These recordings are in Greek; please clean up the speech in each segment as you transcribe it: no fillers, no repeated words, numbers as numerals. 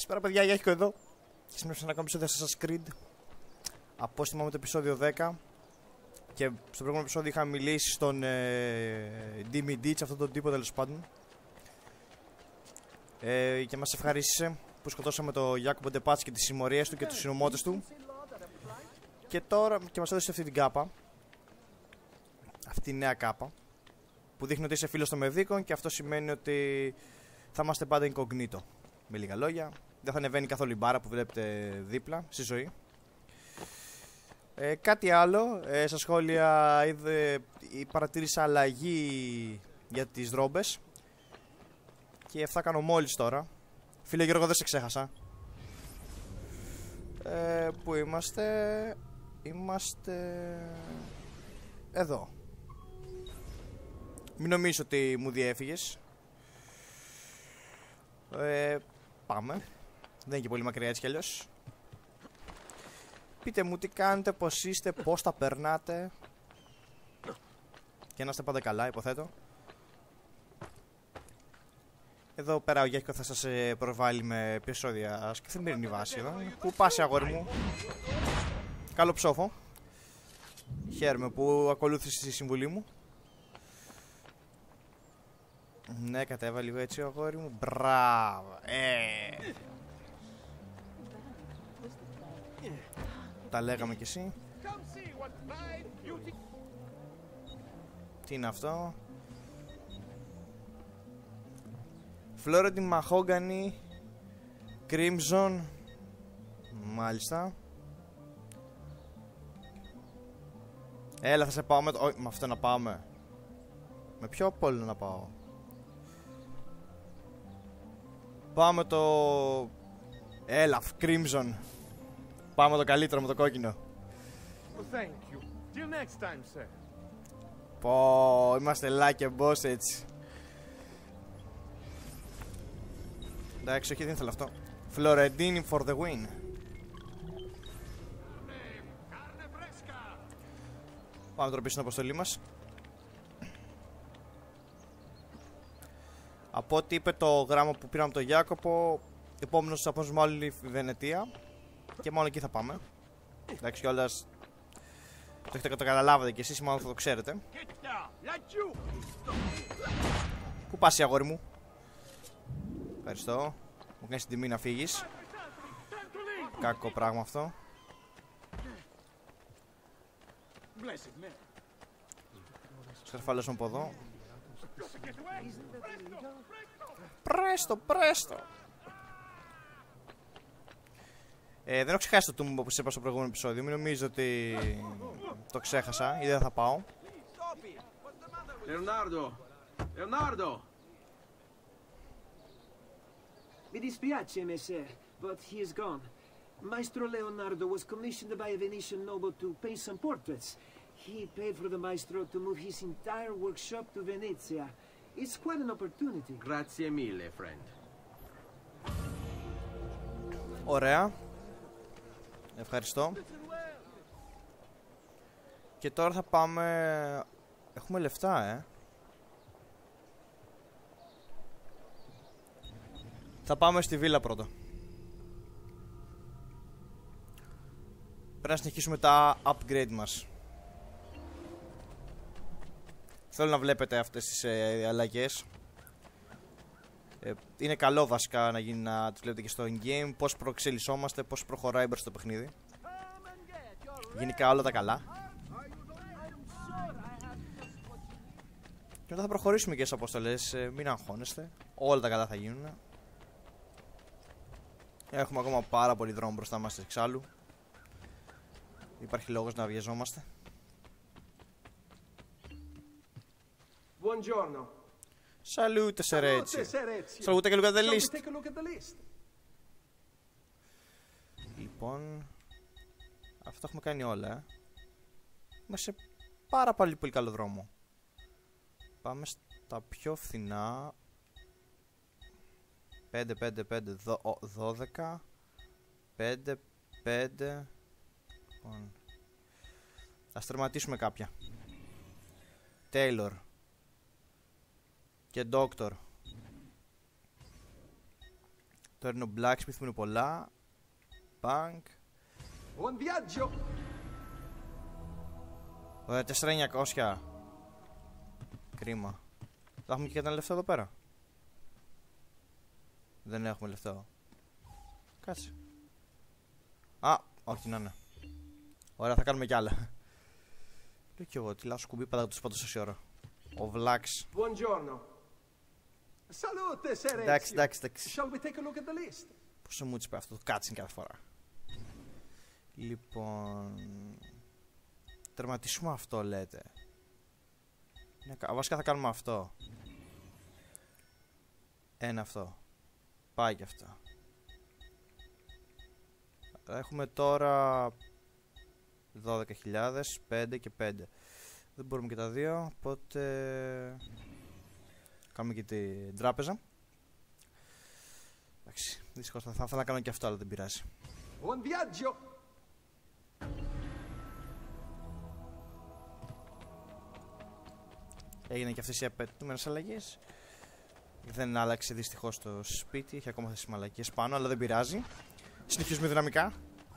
Καλησπέρα παιδιά, Γιάχικο εδώ. Και σήμερα σε ένα ακόμα επεισόδιο Assassin's Creed. Απόστημα με το επεισόδιο 10. Και στο προηγούμενο επεισόδιο είχα μιλήσει στον Dimmy Ditch, αυτόν τον τύπο τέλος πάντων. Και μας ευχαρίστησε που σκοτώσαμε τον Jacopo De Pazzi και τις συμμορίες του και τους συνωμότες του. Και τώρα και μας έδωσε αυτή την κάπα. Αυτή η νέα κάπα. Που δείχνει ότι είσαι φίλος των Μεδίκων και αυτό σημαίνει ότι θα είμαστε πάντα incognito. Με λίγα λόγια, δεν θα ανεβαίνει καθόλου η μπάρα που βλέπετε δίπλα στη ζωή. Κάτι άλλο, στα σχόλια παρατήρησα αλλαγή για τις δρόμπες. Και αυτά κάνω μόλις τώρα. Φίλε Γιώργο, δεν σε ξέχασα. Πού είμαστε? Είμαστε εδώ. Μην νομίζεις ότι μου διέφυγες. Πάμε. Δεν είναι και πολύ μακριά έτσι κι αλλιώς. Πείτε μου τι κάνετε, πως είστε, πως τα περνάτε. Και να είστε πάντα καλά, υποθέτω. Εδώ πέρα ο Γιάχικο θα σας προβάλλει με επεισόδια σε καθημερινή βάση εδώ. Πού πας αγόρι μου? Καλό ψόφο. Χαίρομαι που ακολούθησες τη συμβουλή μου. Ναι, κατέβα λίγο έτσι αγόρι μου. Μπράβο. Τα λέγαμε κι εσύ. Τι είναι αυτό? Florentine Mahogany Crimson. Μάλιστα. Έλα, θα σε πάω με με αυτό να πάμε. Με ποιο από όλο να πάω? Πάμε το... Έλα, Crimson. Πάμε το καλύτερο με το κόκκινο. Πω, είμαστε like a boss έτσι. Εντάξει, όχι, δεν ήθελα αυτό. Florentine for the win. Πάμε τώρα πίσω στην αποστολή μας. Από ό,τι είπε το γράμμα που πήραμε από τον Γιάκοπο, επόμενος σταθμός μάλλον η Βενετία. Και μόνο εκεί θα πάμε. Εντάξει κιόλας, το έχετε καταλάβατε κι εσείς, μάλλον θα το ξέρετε. Πού πας αγόρι μου? Ευχαριστώ. Μου κάνεις την τιμή να φύγεις. Κακό πράγμα αυτό. Σκαρφάλωσαν από εδώ. Πρέστο, πρέστο. Δεν έχω ξεχάσει το τούμπο που σας είπα στο προηγούμενο επεισόδιο. Μην νομίζω ότι το ξέχασα ή δεν θα πάω. Leonardo! Mi dispiace, messer, but he is gone. Maestro Leonardo was commissioned by a Venetian noble to paint some portraits. He paid for the maestro to move his entire workshop to Venezia. It's quite an opportunity. Grazie mille, friend. Ωραία. Ευχαριστώ. Και τώρα θα πάμε... Έχουμε λεφτά, Θα πάμε στη βίλα πρώτα. Πρέπει να συνεχίσουμε τα upgrade μας. Θέλω να βλέπετε αυτές τις αλλαγές. Είναι καλό βασικά να γίνει, να τις βλέπετε και στο in-game. Πώς προεξελισσόμαστε, πώς προχωράει μπροστά το παιχνίδι. Γενικά όλα τα καλά. Και μετά θα προχωρήσουμε και στις αποστολές. Μην αγχώνεστε. Όλα τα καλά θα γίνουν. Έχουμε ακόμα πάρα πολύ δρόμο μπροστά μας εξάλλου. Υπάρχει λόγος να βιαζόμαστε. Buongiorno. Salute, Serezio. Salute και look at the list. Λοιπόν, αυτό έχουμε κάνει όλα. Είμαστε σε πάρα πολύ καλό δρόμο. Πάμε στα πιο φθηνά. 5, 5, 5, 12. 5, 5. Λοιπόν, ας τερματίσουμε κάποια. Taylor και Doctor. Τώρα είναι ο Blacksmith που είναι πολλά. Bank. Buon viaggio! Ωραία, 4.900. Κρίμα. Θα έχουμε και κανένα λεφτό εδώ πέρα? Δεν έχουμε λεφτό. Κάτσε. Α, όχι να είναι. Ωραία, θα κάνουμε κι άλλα. Λέω κι εγώ, τι λάθος κουμπί πατάω τους πάντως τόση ώρα. Ο Βλάξ. Buongiorno. Salute, Sir Εντάξει, Ezio. εντάξει, εντάξει. Shall we take a look at the list? Πόσο μου τσιπάει αυτό το κάτσιν κάθε φορά. Λοιπόν... Τερματίσουμε αυτό λέτε. Βασικά θα κάνουμε αυτό. Ένα αυτό. Πάει και αυτό. Έχουμε τώρα 12.000, 5 και 5. Δεν μπορούμε και τα δύο, οπότε κάνουμε και την τράπεζα. Εντάξει, δυστυχώς θα ήθελα να κάνω και αυτό, αλλά δεν πειράζει. Buon viaggio! Έγιναν και αυτές οι απαιτούμενες αλλαγές. Δεν άλλαξε δυστυχώς το σπίτι, έχει ακόμα αυτές τις μαλακίες πάνω, αλλά δεν πειράζει. Συνεχίζουμε δυναμικά.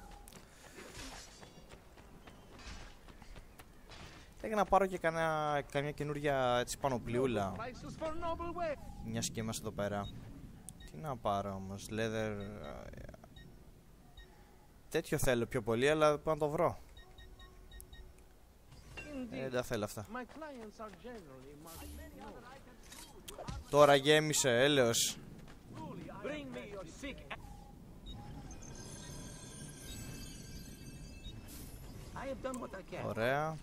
Θέλω να πάρω και καμιά καινούρια έτσι πανοπλιούλα. Μιας και είμαστε εδώ πέρα. Τι να πάρω όμως, leather... Τέτοιο θέλω πιο πολύ, αλλά πρέπει να το βρω. Δεν θέλω αυτά. Τώρα γέμισε, έλεος. Ωραία.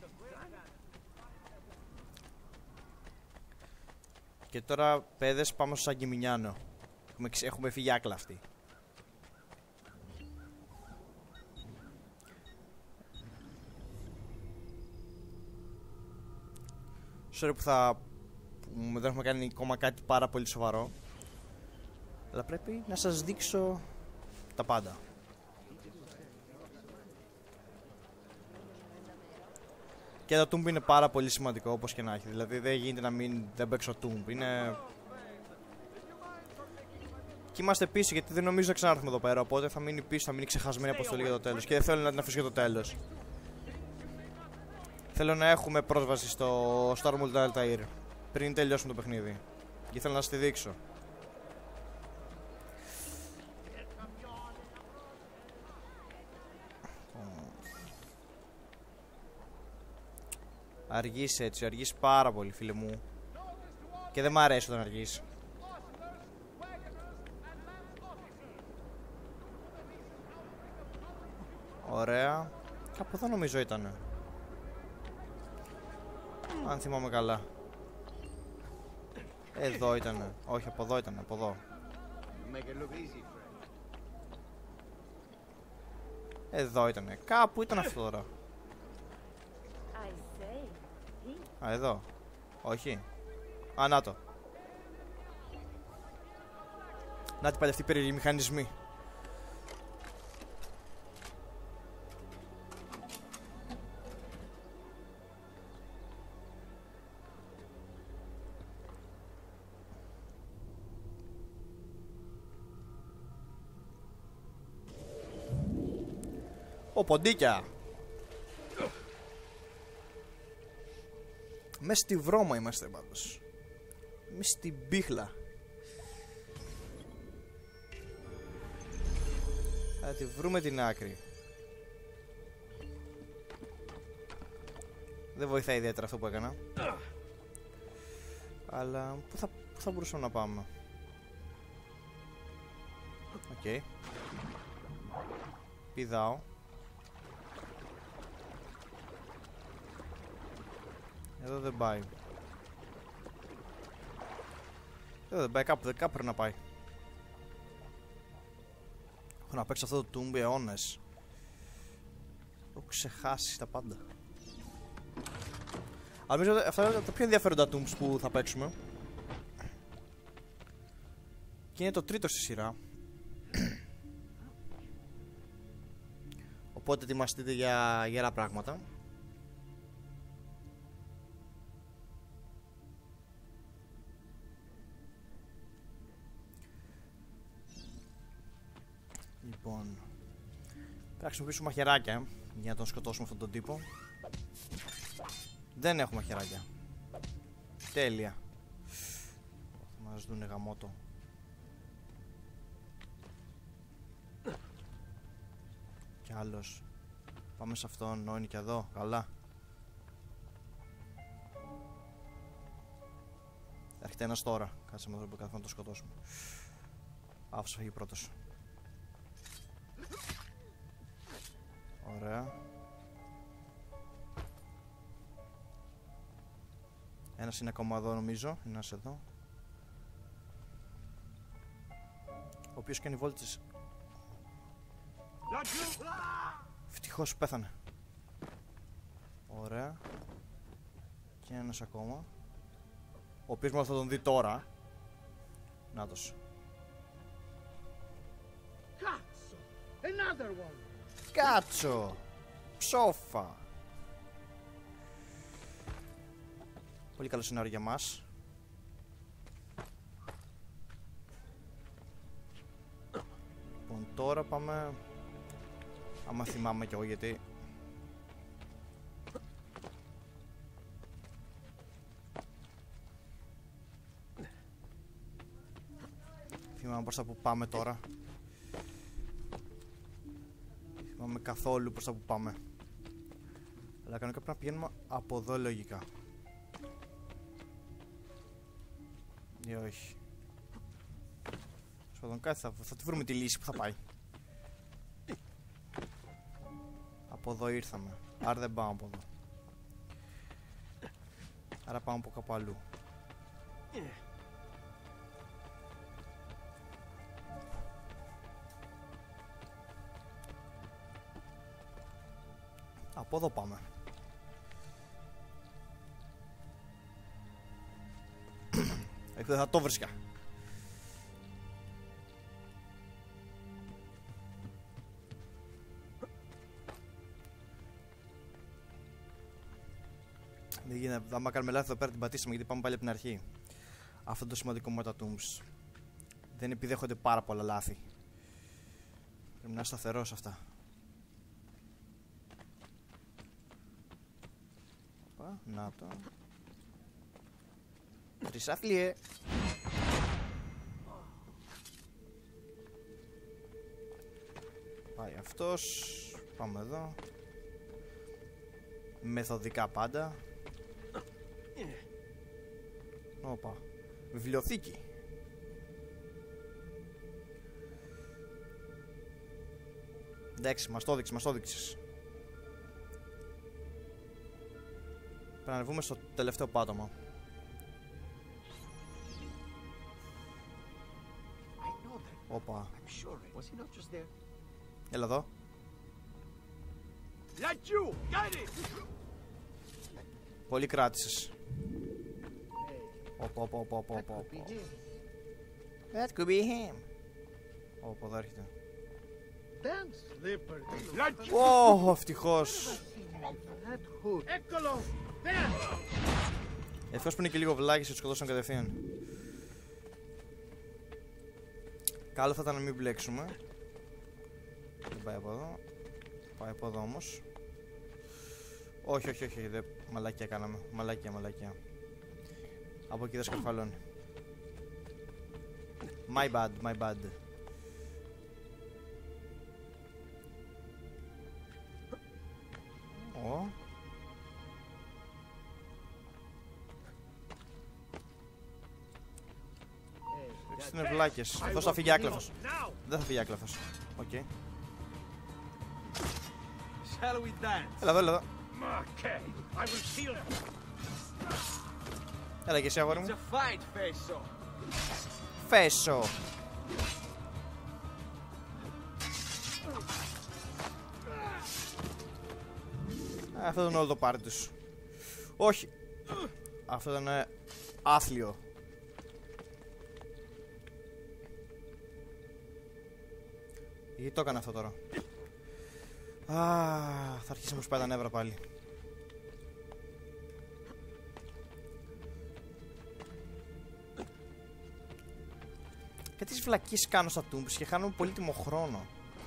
Και τώρα παιδες πάμε στο Σαγκιμινιάνο. Έχουμε φύγει άκλαυτοι. Sorry που δεν έχουμε κάνει ακόμα κάτι πάρα πολύ σοβαρό. Αλλά πρέπει να σας δείξω τα πάντα. Και το Tomb είναι πάρα πολύ σημαντικό, όπως και να έχει. Δηλαδή δεν γίνεται να δεν παίξω Tomb. Είναι... Και είμαστε πίσω, γιατί δεν νομίζω να ξανάρθουμε εδώ πέρα. Οπότε θα μείνει πίσω, θα μείνει ξεχασμένη αποστολή για το τέλος. Και δεν θέλω να την αφήσω για το τέλος. Θέλω να έχουμε πρόσβαση στο Stormwood Altair πριν τελειώσουμε το παιχνίδι. Και θέλω να σας τη δείξω. Αργείς έτσι, αργείς πάρα πολύ φίλε μου. Και δεν μ' αρέσει όταν αργείς. Ωραία. Κάπου εδώ νομίζω ήτανε. Αν θυμάμαι καλά. Εδώ ήτανε. Όχι, από εδώ ήτανε, από εδώ. Εδώ ήτανε. Κάπου ήταν αυτό τώρα. Α, εδώ. Όχι. Α, να το. Να την πάλι αυτοί οι περίεργοι μηχανισμοί. Ω, ποντίκια. Μέσα στη βρώμα είμαστε πάντως. Μέσα στην πίχλα. Θα τη βρούμε την άκρη. Δεν βοηθάει ιδιαίτερα αυτό που έκανα. Αλλά πού θα μπορούσαμε να πάμε? Οκ. Πηδάω. Εδώ δεν πάει. Εδώ δεν πάει, κάπου πρέπει να πάει. Έχω να παίξω αυτό το Tomb αιώνες. Έχω ξεχάσει τα πάντα. Αλλά νομίζω αυτά είναι τα πιο ενδιαφέροντα Tombs που θα παίξουμε. Και είναι το τρίτο στη σειρά. Οπότε ετοιμαστείτε για άλλα πράγματα. Λοιπόν, πρέπει να χρησιμοποιήσουμε μαχαιράκια για να τον σκοτώσουμε αυτόν τον τύπο. Δεν έχουμε μαχαιράκια. Τέλεια. Θα μας δούνε γαμότο. Κι άλλος. Πάμε σε αυτόν, είναι και εδώ, καλά. Έρχεται ένας τώρα. Κάτσε με εδώ που καθόλου να το σκοτώσουμε. Άφησε φύγει πρώτος. Ωραία. Ένας είναι ακόμα εδώ νομίζω. Ένας εδώ. Ο οποίος κάνει βόλτες. Ευτυχώς πέθανε. Ωραία. Και ένας ακόμα. Ο οποίος μόνο θα τον δει τώρα. Νάτος. Κάτσο! Ψόφα! Πολύ καλό σενάριο για μας. Λοιπόν, τώρα πάμε. Άμα θυμάμαι κι εγώ γιατί. Θυμάμαι προς τα που πάμε τώρα. Θυμάμαι καθόλου προς τα που πάμε. Αλλά κανονικά πρέπει να πηγαίνουμε από εδώ λογικά. Ή όχι. Σχεδόν κάτι θα τη βρούμε τη λύση που θα πάει. Από εδώ ήρθαμε. Άρα δεν πάμε από εδώ. Άρα πάμε από κάπου αλλού. Από εδώ πάμε. Δεν θα το βρίσκα. Δεν γίνεται, άμα κάνουμε λάθη εδώ πέρα την πατήσαμε γιατί πάμε πάλι από την αρχή. Αυτό είναι το σημαντικό με τα tombs. Δεν επιδέχονται πάρα πολλά λάθη. Πρέπει να είναι σταθερός αυτά. Να το. Τρισάθλιε. Πάει αυτός. Πάμε εδώ. Μεθοδικά πάντα. Όπα. Βιβλιοθήκη. Εντάξει, μας το δείξεις. Πρέπει να ανεβούμε στο τελευταίο πάτωμα. Όπα. Έλα εδώ. Πολύ κράτησες. Όπα. That could be him. Όπα, εδώ έρχεται. Ω, ευτυχώς. Ευτυχώς που είναι και λίγο βλάκης και τους σκοτώσαν κατευθείαν. Καλό θα ήταν να μην μπλέξουμε. Δεν πάει από εδώ. Πάει από εδώ όμως. Όχι, δεν... Μαλακία κάναμε. Μαλακία. Από εκεί δεν σκαρφαλώνει. My bad. Ω. Είναι βλάκες. Αυτός θα φύγει άκλαφος. Δεν θα φύγει άκλαφος. Οκ. Έλα εδώ. Έλα και εσύ αγόρι μου. Φέσο. Αυτό ήταν όλο το πάρτι τους. Όχι. Αυτό ήταν άθλιο. Γιατί το έκανε αυτό τώρα. Θα αρχίσει να μου σπάει τα νεύρα πάλι. Και τις βλακίες κάνω στα tombs και χάνουμε πολύτιμο χρόνο.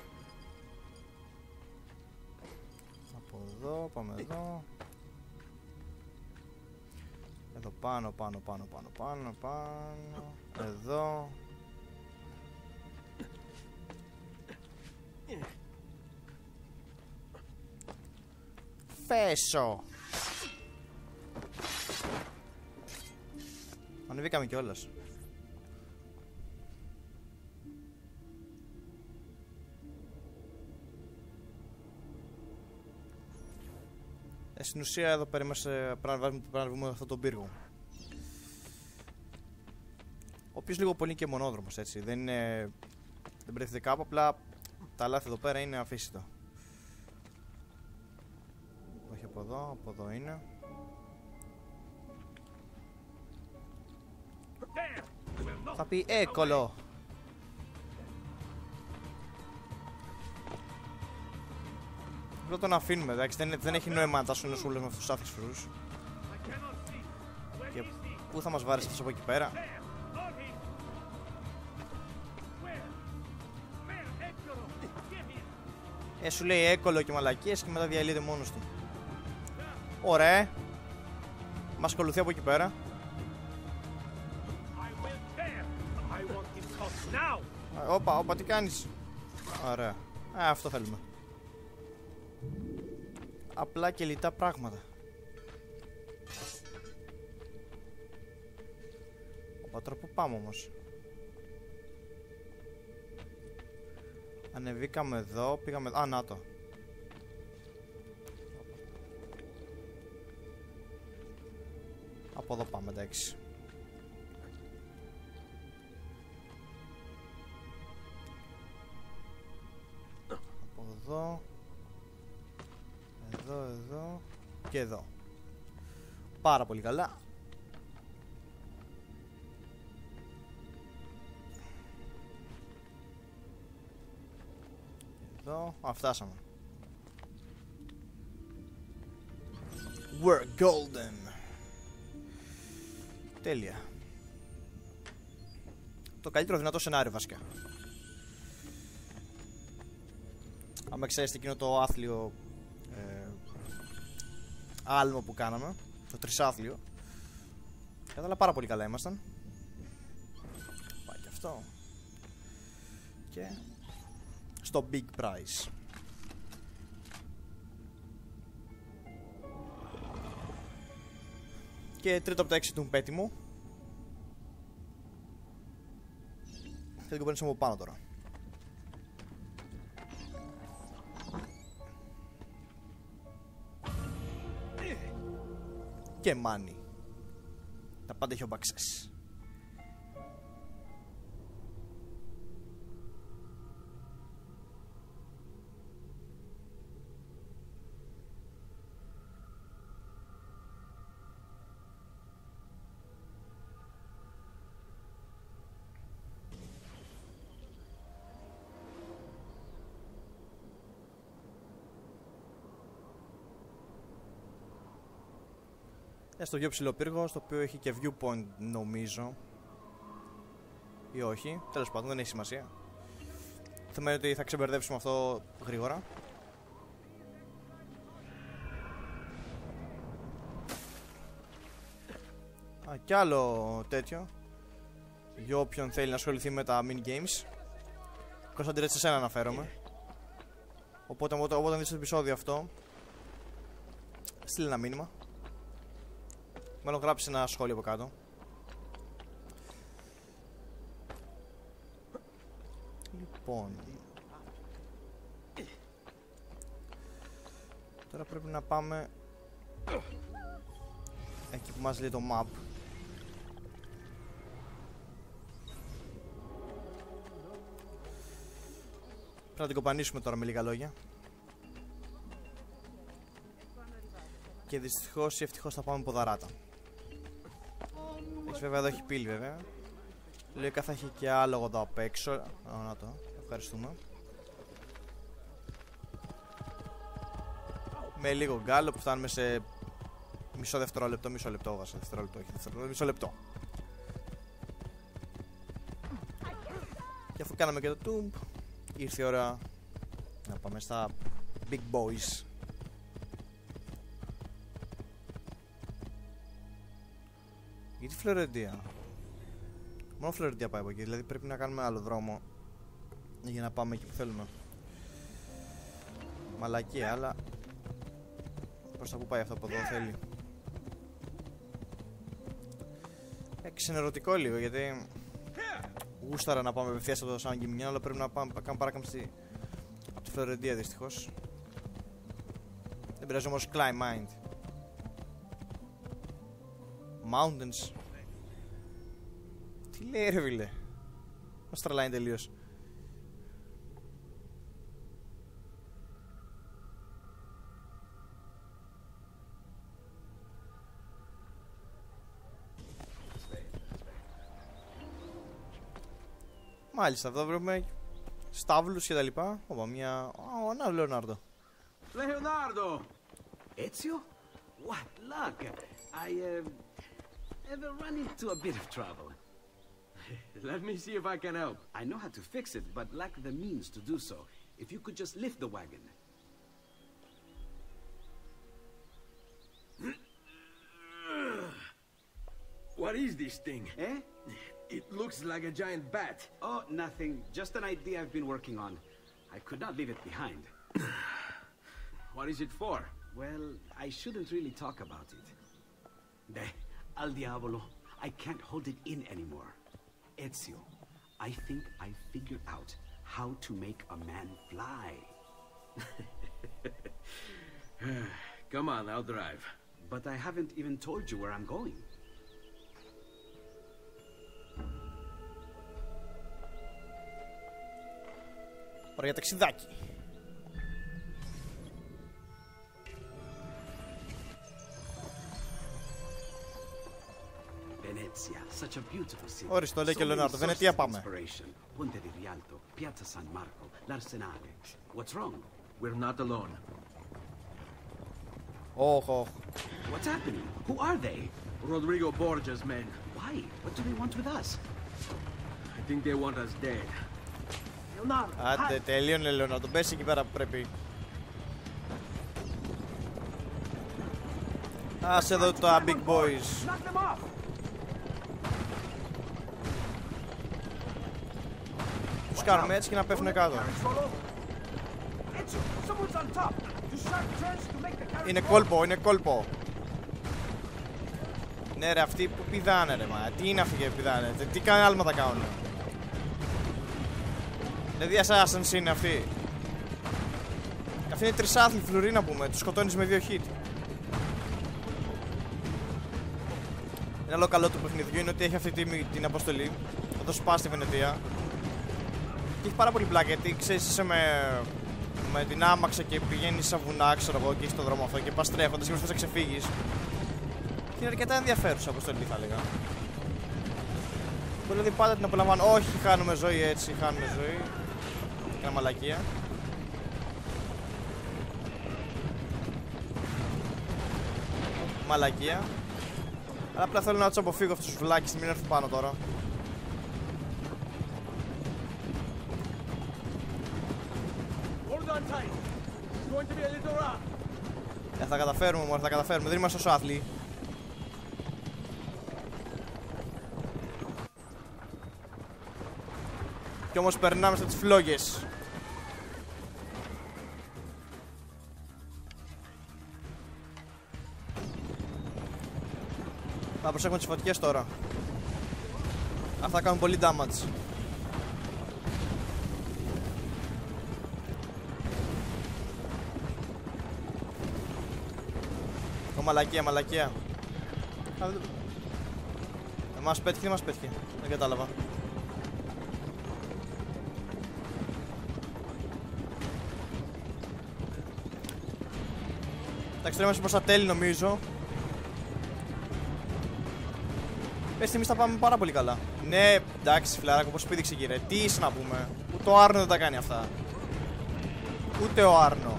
εδώ, πάμε εδώ. Εδώ πάνω. Εδώ. Φέσο. Ανεβήκαμε κιόλας. Στην ουσία εδώ πέρα είμαστε, πρέπει να βγούμε αυτόν τον πύργο. Ο οποίος λίγο πολύ είναι και μονόδρομος, έτσι. Δεν βρέθηκε κάπου, απλά τα λάθη εδώ πέρα είναι αφήσιτο. Όχι από εδώ είναι. Θα πει έκολο. Δεν τον αφήνουμε, εντάξει, δεν έχει νόημα να τάσουν όλες με αυτούς τους άθλους φρούς. Και πού θα μας βάρεις αυτός από εκεί πέρα? Σου λέει έκολο και μαλακίες και μετά διαλύεται μόνος του. Ωραία. Μας ακολουθεί από εκεί πέρα. Όπα, τι κάνεις? Ωραία. Αυτό θέλουμε. Απλά και λιτά πράγματα. Τώρα που πάμε όμως? Ανεβήκαμε εδώ, πήγαμε... Α, να το. Από εδώ πάμε, εντάξει. Από εδώ. Εδώ και εδώ. Πάρα πολύ καλά. Εδώ, φτάσαμε. We're golden. Τέλεια. Το καλύτερο δυνατό σενάριο βασικά. Άμα ξέρετε εκείνο το άθλιο άλμο που κάναμε, το τρισάθλιο, αλλά πάρα πολύ καλά ήμασταν. Πάει και αυτό. Και στο Big Prize. Και τρίτο από τα 6 του πέτη μου. Θα την κοπαίνουμε από πάνω τώρα. Και money. Τα πάντα έχει ο Μπαξές. Στο πιο ψηλό πύργο, στο οποίο έχει και viewpoint νομίζω. Ή όχι, τέλος πάντων δεν έχει σημασία. Το θέμα είναι ότι θα ξεμπερδέψουμε αυτό γρήγορα. Κι άλλο τέτοιο. Για όποιον θέλει να ασχοληθεί με τα mini games. Κωνσταντίνε, σε σένα αναφέρομαι. Οπότε όταν δεις το επεισόδιο αυτό, στείλε ένα μήνυμα. Μάλλον γράψει ένα σχόλιο από κάτω. Λοιπόν, τώρα πρέπει να πάμε εκεί που μας λέει το map. Πρέπει να την κοπανίσουμε τώρα με λίγα λόγια. Και δυστυχώς ή ευτυχώς θα πάμε ποδαράτα. Έχει βέβαια εδώ έχει πύλη βέβαια. Λογικά θα έχει και άλογο εδώ απ' έξω. Να το, ευχαριστούμε. Με λίγο γκάλο που φτάνουμε σε μισό δευτερόλεπτο. Μισό λεπτό βάζω, δευτερόλεπτο, όχι δευτερόλεπτο, μισό λεπτό. Και αφού κάναμε και το τουμπ, ήρθε η ώρα να πάμε στα big boys. τη Φλωρεντία. Μόνο Φλωρεντία πάει από εκεί, δηλαδή πρέπει να κάνουμε άλλο δρόμο για να πάμε εκεί που θέλουμε. Μαλακία, αλλά προς τα που πάει αυτό από εδώ θέλει. Ξενερωτικό λίγο, γιατί γούσταρα να πάμε απευθείας από το Σαν Γκιμινιάν, αλλά πρέπει να κάνουμε παράκαμψη από τη Φλωρεντία δυστυχώς. Δεν πειράζει όμως, Climb Mind Mountains. Τι λέει ρε φίλε, μας τρελάει τελείως. Μάλιστα, εδώ βλέπουμε στάβλους και τα λοιπά. Όπα, μια... να, Λεωνάρντο. Leonardo! Ezio? What luck! I ever run into a bit of trouble. Let me see if I can help. I know how to fix it, but lack the means to do so. If you could just lift the wagon. What is this thing? Eh? It looks like a giant bat. Oh, nothing. Just an idea I've been working on. I could not leave it behind. What is it for? Well, I shouldn't really talk about it. Al diavolo. I can't hold it in anymore. Ezio, I think I figured out how to make a man fly. Come on, I'll drive. But I haven't even told you where I'm going. Ωραία για ταξιδάκι. Venezia, such a beautiful city. Ορίστε, το λέει και ο Λεωνάρντο. Βενετία πάμε. Ponte di Rialto, Piazza San Marco, l'Arsenale. What's wrong? We're not alone. Όχ, όχ. What's happening? Who are they? Rodrigo Borgia's men. Why? What do they want with us? I think they want us dead. Άντε, τελείωνε Λεωνάρντο. Μπες εκεί πέρα που πρέπει. Άσε εδώ τα big boys. Τους κάνουμε έτσι και να πέφτουνε κάτω. Είναι κόλπο, είναι κόλπο. Ναι ρε, αυτοί που πηδάνε ρε, μα τι είναι αυτοί που πηδάνε, τι κάνει άλματα κάνουν. Δηλαδή assassins είναι αυτοί. Αυτοί είναι τρισάθλοι φλουρί να πούμε, τους σκοτώνεις με 2 hit. Ένα άλλο καλό του παιχνιδιού είναι ότι έχει αυτή την αποστολή. Θα το σπάσει τη Βενετία. Και έχει πάρα πολύ πλάκα γιατί ξέρεις είσαι με την άμαξα και πηγαίνεις σαν βουνά, ξέρω εγώ, και έχεις τον δρόμο αυτό και πας τρέχοντας και προσπαθείς να ξεφύγεις. Και είναι αρκετά ενδιαφέρουσα αποστολή θα έλεγα. Δηλαδή πάντα την απολαμβάνω. Όχι, χάνουμε ζωή έτσι, χάνουμε ζωή. Κάνα μαλακία. Μαλακία. Αλλά απλά θέλω να τους αποφύγω αυτούς τους βλάκες, μην έρθουν πάνω τώρα. Θα καταφέρουμε μωρέ, θα καταφέρουμε, δεν είμαστε τόσο άθλοι. Κι όμως περνάμε στις φλόγες. Θα προσέχουμε τις φωτιές τώρα. Αυτά κάνουν πολύ damage. Μαλακία, μαλακία. Μας πέτυχε, δεν μας πέτυχε. Δεν κατάλαβα. Εντάξει, τώρα είμαστε προς τα τέλη νομίζω. Πες εμείς θα πάμε πάρα πολύ καλά. Ναι, εντάξει φιλαράκο, πως πήδηξε κύριε. Τι είσαι να πούμε. Ούτε ο Άρνο δεν τα κάνει αυτά. Ούτε ο Άρνο.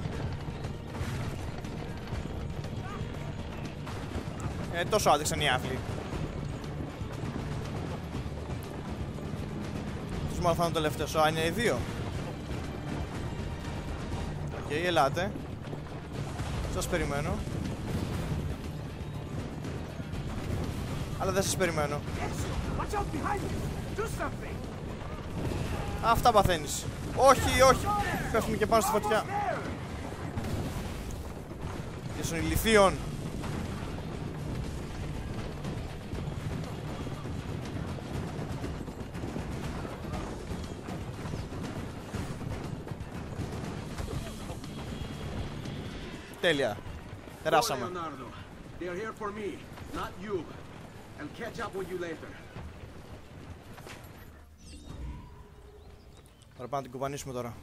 Τόσο άδειξαν οι άθλοι. Τους μόνο θα είναι το τελευταίο. Α, είναι οι δύο. Οκ, ελάτε. Σας περιμένω. Αλλά δεν σας περιμένω. Watch out behind you! Do something! Αυτά παθαίνεις. Όχι, όχι. Πέφτουμε και πάνω στη φωτιά. Και στον ηλιθίον. Τέλεια. Go, Περάσαμε. Leonardo. They are here for me, not you. I'll catch up with you later. Τώρα πάμε να την κουβανίσουμε τώρα.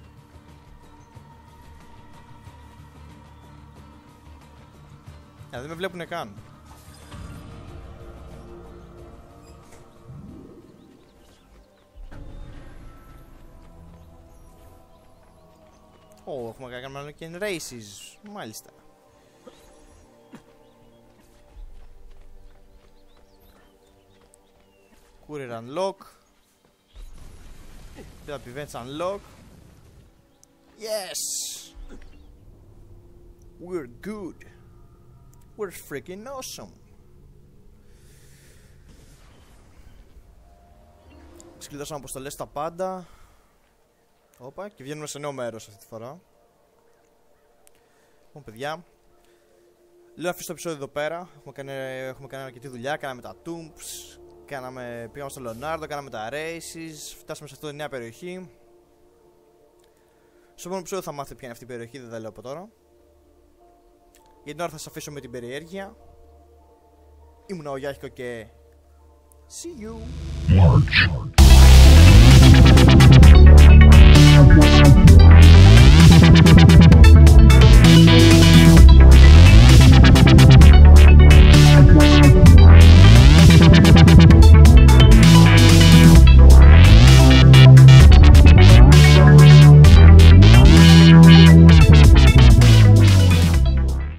Δεν με βλέπουνε καν. Έχουμε κάνει και races. Μάλιστα. Courier unlock. The events unlock. Yes! We're good. We're freaking awesome. Ξεκλειδώσαμε αποστολές στα πάντα. Όπα, και βγαίνουμε σε νέο μέρος αυτή τη φορά. Λοιπόν, παιδιά, λέω να αφήσω το επεισόδιο εδώ πέρα. Έχουμε κάνει αρκετή δουλειά. Κάναμε τα tombs, πήγαμε στο Leonardo, κάναμε τα races. Φτάσαμε σε αυτή τη νέα περιοχή. Στο επόμενο επεισόδιο θα μάθετε ποια είναι αυτή η περιοχή, δεν τα λέω από τώρα. Για την ώρα θα σας αφήσω με την περιέργεια. Ήμουν ο Γιάχικο και see you.